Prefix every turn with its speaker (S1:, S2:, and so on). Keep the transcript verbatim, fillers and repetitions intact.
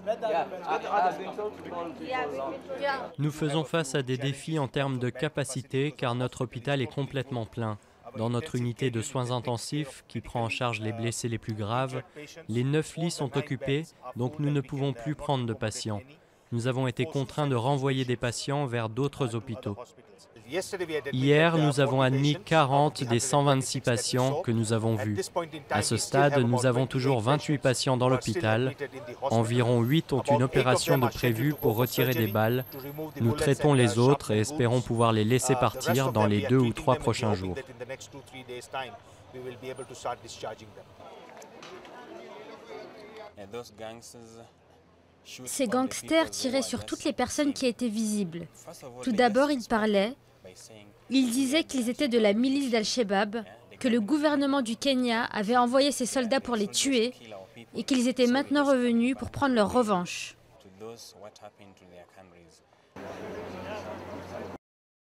S1: Nous faisons face à des défis en termes de capacité car notre hôpital est complètement plein. Dans notre unité de soins intensifs, qui prend en charge les blessés les plus graves, les neuf lits sont occupés, donc nous ne pouvons plus prendre de patients. Nous avons été contraints de renvoyer des patients vers d'autres hôpitaux. Hier, nous avons admis quarante des cent vingt-six patients que nous avons vus. À ce stade, nous avons toujours vingt-huit patients dans l'hôpital. Environ huit ont une opération de prévue pour retirer des balles. Nous traitons les autres et espérons pouvoir les laisser partir dans les deux ou trois prochains jours.
S2: Ces gangsters tiraient sur toutes les personnes qui étaient visibles. Tout d'abord, ils parlaient. Ils disaient qu'ils étaient de la milice d'Al-Shabaab, que le gouvernement du Kenya avait envoyé ses soldats pour les tuer et qu'ils étaient maintenant revenus pour prendre leur revanche.